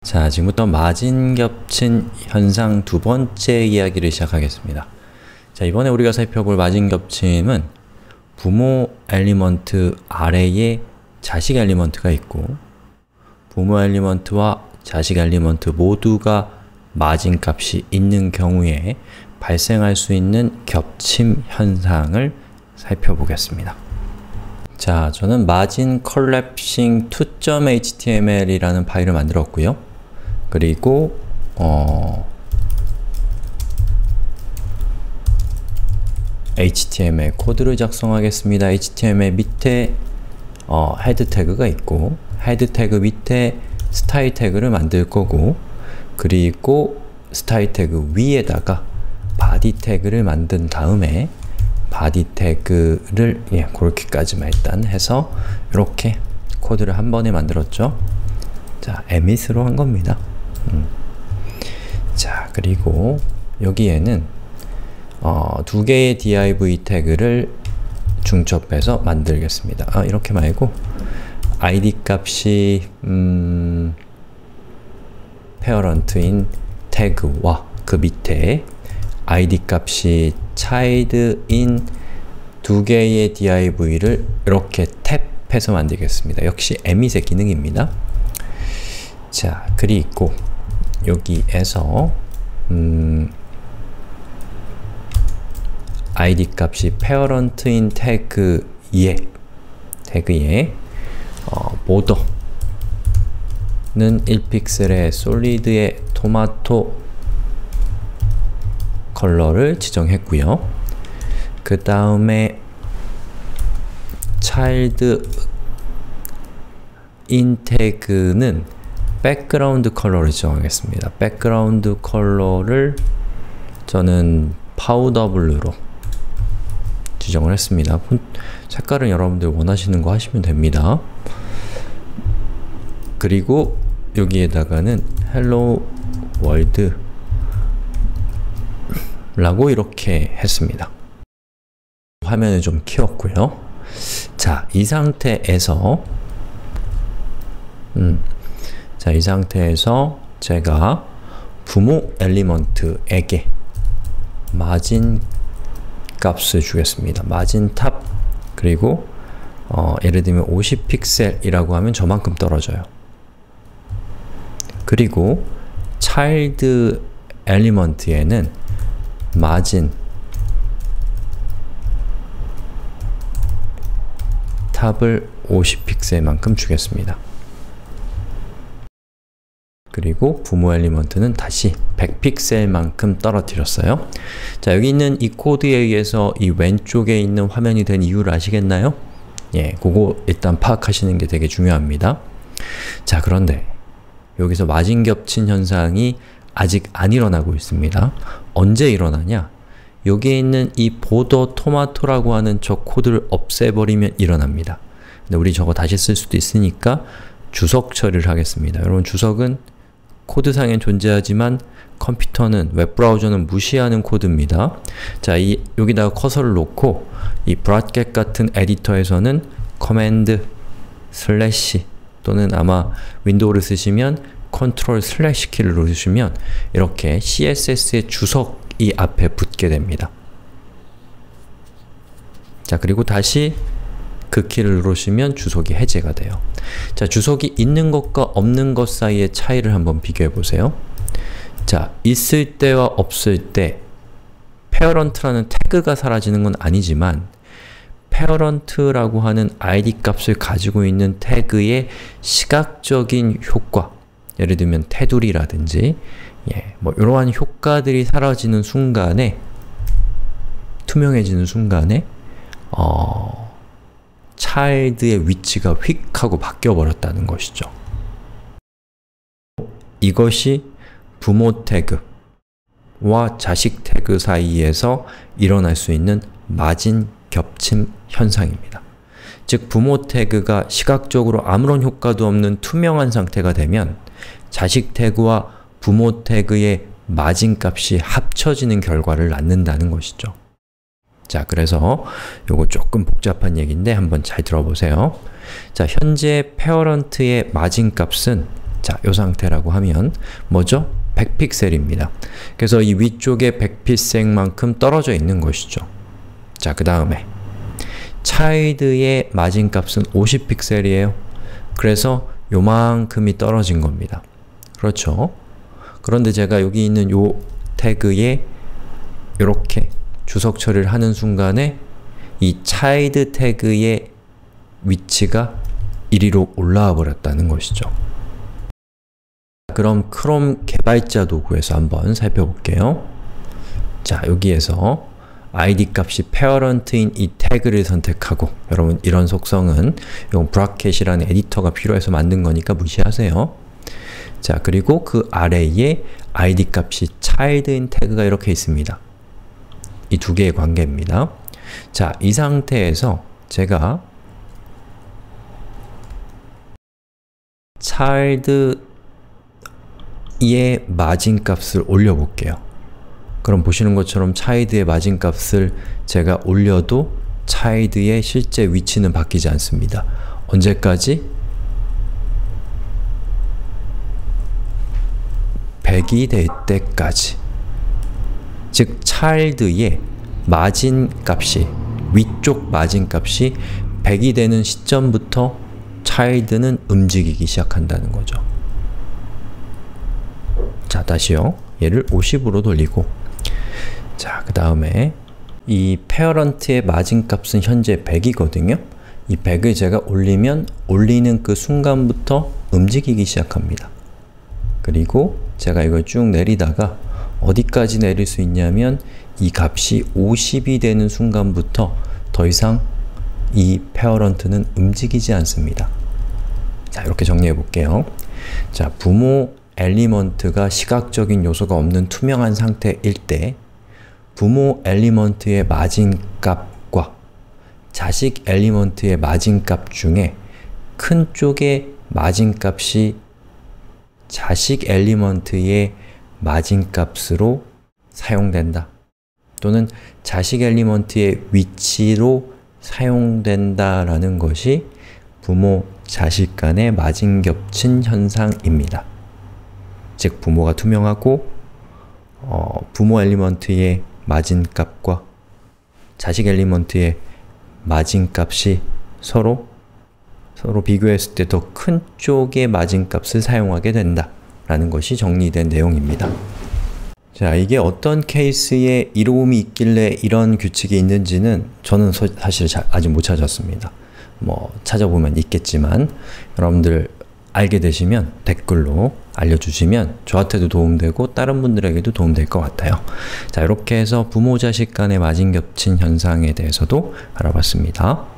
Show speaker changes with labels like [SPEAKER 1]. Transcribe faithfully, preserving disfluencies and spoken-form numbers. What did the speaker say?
[SPEAKER 1] 자, 지금부터 마진 겹친 현상 두 번째 이야기를 시작하겠습니다. 자, 이번에 우리가 살펴볼 마진 겹침은 부모 엘리먼트 아래에 자식 엘리먼트가 있고 부모 엘리먼트와 자식 엘리먼트 모두가 마진 값이 있는 경우에 발생할 수 있는 겹침 현상을 살펴보겠습니다. 자, 저는 margin collapsing 투.html이라는 파일을 만들었고요. 그리고 어, 에이치티엠엘 코드를 작성하겠습니다. 에이치티엠엘 밑에 어, 헤드 태그가 있고 헤드 태그 밑에 스타일 태그를 만들 거고 그리고 스타일 태그 위에다가 바디 태그를 만든 다음에 바디 태그를 예, 그렇게까지만 일단 해서 이렇게 코드를 한 번에 만들었죠. 자, emit으로 한 겁니다. 음. 자, 그리고 여기에는 어, 두 개의 div 태그를 중첩해서 만들겠습니다. 아, 이렇게 말고 아이디 값이 음, parent인 태그와 그 밑에 아이디 값이 child인 두 개의 div를 이렇게 탭해서 만들겠습니다. 역시 emit의 기능입니다. 자, 그리고 여기에서 음, 아이디 값이 parent인 태그에 태그에 어, border는 일 픽셀의 솔리드의 토마토 컬러를 지정했고요. 그 다음에 child in 태그는 백그라운드 컬러를 지정하겠습니다. 백그라운드 컬러를 저는 파우더 블루로 지정을 했습니다. 색깔은 여러분들 원하시는 거 하시면 됩니다. 그리고 여기에다가는 헬로 월드 라고 이렇게 했습니다. 화면을 좀 키웠고요. 자, 이 상태에서 음, 자, 이 상태에서 제가 부모 엘리먼트에게 마진 값을 주겠습니다. 마진 탑 그리고 어, 예를 들면 오십 픽셀이라고 하면 저만큼 떨어져요. 그리고 차일드 엘리먼트에는 마진 탑을 오십 픽셀만큼 주겠습니다. 그리고 부모 엘리먼트는 다시 백 픽셀만큼 떨어뜨렸어요. 자, 여기 있는 이 코드에 의해서 이 왼쪽에 있는 화면이 된 이유를 아시겠나요? 예, 그거 일단 파악하시는 게 되게 중요합니다. 자, 그런데 여기서 마진 겹친 현상이 아직 안 일어나고 있습니다. 언제 일어나냐? 여기에 있는 이 border 토마토라고 하는 저 코드를 없애버리면 일어납니다. 근데 우리 저거 다시 쓸 수도 있으니까 주석 처리를 하겠습니다. 여러분, 주석은 코드상엔 존재하지만 컴퓨터는, 웹브라우저는 무시하는 코드입니다. 자, 이, 여기다가 커서를 놓고 이 브라켓 같은 에디터에서는 커맨드 슬래시 또는 아마 윈도우를 쓰시면 컨트롤 슬래시 키를 누르시면 이렇게 씨에스에스의 주석이 앞에 붙게 됩니다. 자, 그리고 다시 그 키를 누르시면 주석이 해제가 돼요. 자, 주석이 있는 것과 없는 것 사이의 차이를 한번 비교해 보세요. 자, 있을 때와 없을 때 parent라는 태그가 사라지는 건 아니지만 parent라고 하는 아이디 값을 가지고 있는 태그의 시각적인 효과, 예를 들면 테두리라든지 예, 뭐 이러한 효과들이 사라지는 순간에, 투명해지는 순간에 어, child의 위치가 휙 하고 바뀌어 버렸다는 것이죠. 이것이 부모 태그와 자식 태그 사이에서 일어날 수 있는 마진 겹침 현상입니다. 즉, 부모 태그가 시각적으로 아무런 효과도 없는 투명한 상태가 되면 자식 태그와 부모 태그의 마진 값이 합쳐지는 결과를 낳는다는 것이죠. 자, 그래서 요거 조금 복잡한 얘기인데 한번 잘 들어보세요. 자, 현재 parent의 마진 값은 자, 이 상태라고 하면 뭐죠? 백 픽셀입니다. 그래서 이 위쪽에 백 픽셀만큼 떨어져 있는 것이죠. 자, 그 다음에 child의 마진값은 오십 픽셀이에요. 그래서 요만큼이 떨어진 겁니다. 그렇죠? 그런데 제가 여기 있는 요 태그에 이렇게 주석 처리를 하는 순간에 이 child 태그의 위치가 이리로 올라와 버렸다는 것이죠. 그럼 크롬 개발자 도구에서 한번 살펴볼게요. 자, 여기에서 아이디 값이 parent인 이 태그를 선택하고, 여러분 이런 속성은 이건 브라켓이라는 에디터가 필요해서 만든 거니까 무시하세요. 자, 그리고 그 아래에 아이디 값이 child인 태그가 이렇게 있습니다. 이 두 개의 관계입니다. 자, 이 상태에서 제가 child의 마진값을 올려볼게요. 그럼 보시는 것처럼 child의 마진값을 제가 올려도 child의 실제 위치는 바뀌지 않습니다. 언제까지? 백이 될 때까지. 즉, child의 마진값이, 위쪽 마진값이 백이 되는 시점부터 child는 움직이기 시작한다는 거죠. 자, 다시요. 얘를 오십으로 돌리고, 자, 그 다음에 이 parent의 마진값은 현재 백이거든요. 이 백을 제가 올리면 올리는 그 순간부터 움직이기 시작합니다. 그리고 제가 이걸 쭉 내리다가 어디까지 내릴 수 있냐면 이 값이 오십이 되는 순간부터 더 이상 이 parent는 움직이지 않습니다. 자, 이렇게 정리해 볼게요. 자, 부모 엘리먼트가 시각적인 요소가 없는 투명한 상태일 때 부모 엘리먼트의 마진값과 자식 엘리먼트의 마진값 중에 큰 쪽의 마진값이 자식 엘리먼트의 마진값으로 사용된다. 또는 자식 엘리먼트의 위치로 사용된다 라는 것이 부모, 자식 간의 마진 겹친 현상입니다. 즉, 부모가 투명하고 어, 부모 엘리먼트의 마진값과 자식 엘리먼트의 마진값이 서로 서로 비교했을 때 더 큰 쪽의 마진값을 사용하게 된다 라는 것이 정리된 내용입니다. 자, 이게 어떤 케이스에 이로움이 있길래 이런 규칙이 있는지는 저는 서, 사실 자, 아직 못 찾았습니다. 뭐 찾아보면 있겠지만 여러분들 알게 되시면 댓글로 알려주시면 저한테도 도움되고 다른 분들에게도 도움될 것 같아요. 자, 이렇게 해서 부모, 자식 간의 마진 겹친 현상에 대해서도 알아봤습니다.